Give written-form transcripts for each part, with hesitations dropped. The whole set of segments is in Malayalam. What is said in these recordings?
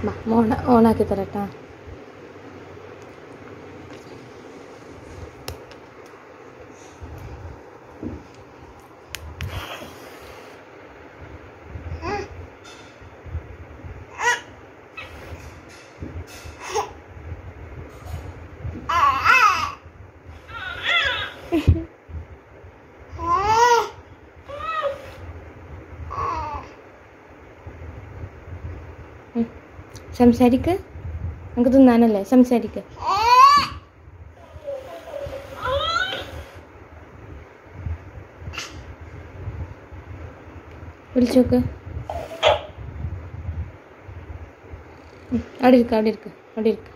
ഓണാക്കി തരട്ടാ. സംസാരിക്ക്, നമുക്ക് തിന്നാനല്ലേ, സംസാരിക്ക്. വിളിച്ചോക്ക്. അവിടെ ഇരിക്ക, അവിടെ ഇരിക്ക, അവിടെ ഇരിക്ക.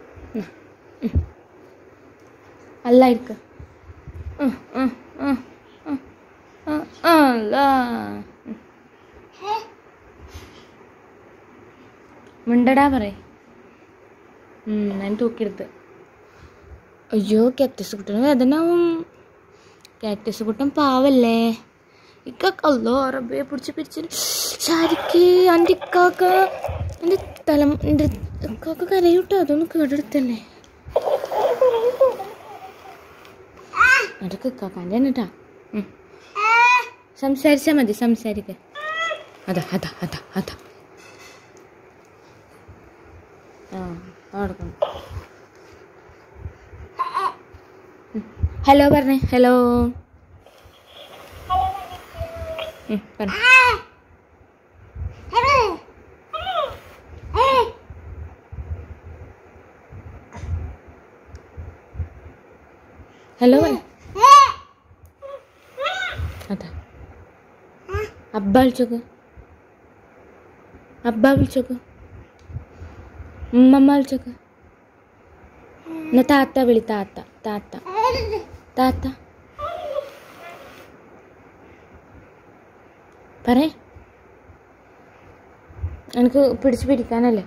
അല്ല ഇരിക്ക. അല്ല മിണ്ടടാ പറയ്. ഞാൻ തൂക്കിയെടുത്ത്. അയ്യോ, കാക്ടസ് കുട്ടന് വേദനാവും. കാക്ടസ് കുട്ടൻ പാവല്ലേ. ഇക്കല്ലോ റബ്ബെ പിടിച്ച് പിരിച്ചിട്ട് ശരിക്ക് എൻ്റെ ഇക്കാക്ക എൻ്റെ എൻ്റെ ഇക്കാക്ക കരയൂട്ടോ. അതൊന്നും കേടെടുത്തല്ലേ. അതൊക്കെ ഇക്കാക്കാൻ്റെ തന്നെ കേട്ടാ. സംസാരിച്ചാൽ മതി, സംസാരിക്ക. അതാ അതാ അതാ അതാ കൊടുക്കണം. ഹലോ പറഞ്ഞേ. ഹലോ പറ. ഹലോ അതാ അബ്ബ വിളിച്ചോക്ക്. അബ്ബ വിളിച്ചോക്ക്. ഉമ്മമ്മ വിളിച്ചോക്ക്. എന്നാ താത്ത വിളി. താത്ത താത്ത താത്ത പറ. എനിക്ക് പിടിച്ച് പിടിക്കാനല്ലേ.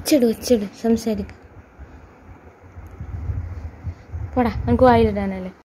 ഒച്ചട് സംസാരിക്ക. പോടാ, എനിക്ക് വായിലിടാനല്ലേ.